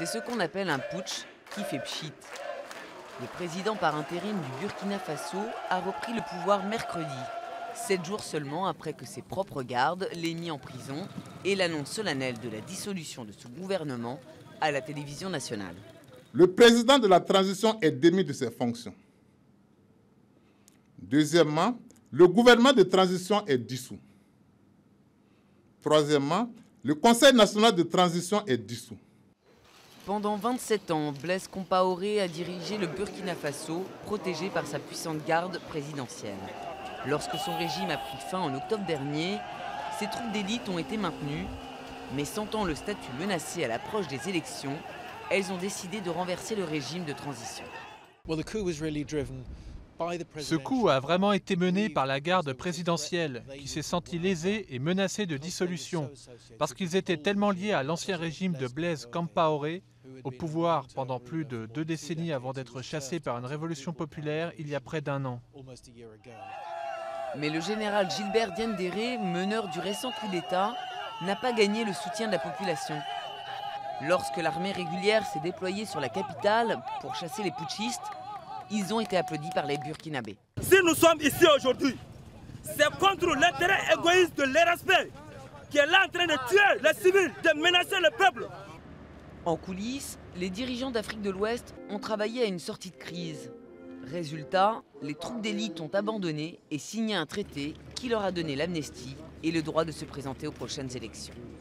C'est ce qu'on appelle un putsch qui fait pchit. Le président par intérim du Burkina Faso a repris le pouvoir mercredi, 7 jours seulement après que ses propres gardes l'aient mis en prison et l'annonce solennelle de la dissolution de ce gouvernement à la télévision nationale. Le président de la transition est démis de ses fonctions. Deuxièmement, le gouvernement de transition est dissous. Troisièmement, le Conseil national de transition est dissous. Pendant 27 ans, Blaise Compaoré a dirigé le Burkina Faso, protégé par sa puissante garde présidentielle. Lorsque son régime a pris fin en octobre dernier, ses troupes d'élite ont été maintenues, mais sentant le statut menacé à l'approche des élections, elles ont décidé de renverser le régime de transition. Ce coup a vraiment été mené par la garde présidentielle, qui s'est sentie lésée et menacée de dissolution, parce qu'ils étaient tellement liés à l'ancien régime de Blaise Compaoré, au pouvoir pendant plus de 2 décennies avant d'être chassé par une révolution populaire il y a près d'1 an. Mais le général Gilbert Diendéré, meneur du récent coup d'État, n'a pas gagné le soutien de la population. Lorsque l'armée régulière s'est déployée sur la capitale pour chasser les putschistes, ils ont été applaudis par les Burkinabés. Si nous sommes ici aujourd'hui, c'est contre l'intérêt égoïste de l'RSP qui est là en train de tuer les civils, de menacer le peuple. En coulisses, les dirigeants d'Afrique de l'Ouest ont travaillé à une sortie de crise. Résultat, les troupes d'élite ont abandonné et signé un traité qui leur a donné l'amnistie et le droit de se présenter aux prochaines élections.